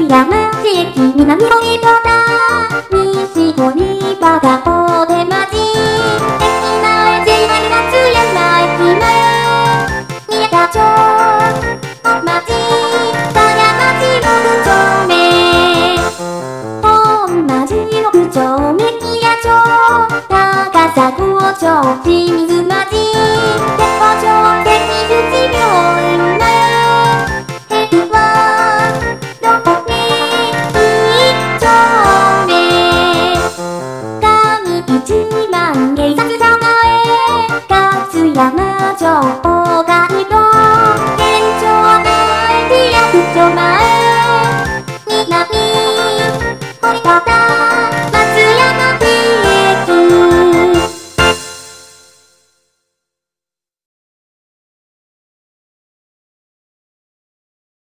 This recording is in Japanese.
山地駅南堀ボタ西堀場が大手町駅前 JR 夏山駅前宮田町本町田山町6丁目本町6丁目木屋町高砂5丁清水町鉄工町関口病院前駅はどこに1丁目上市万警察署前勝山町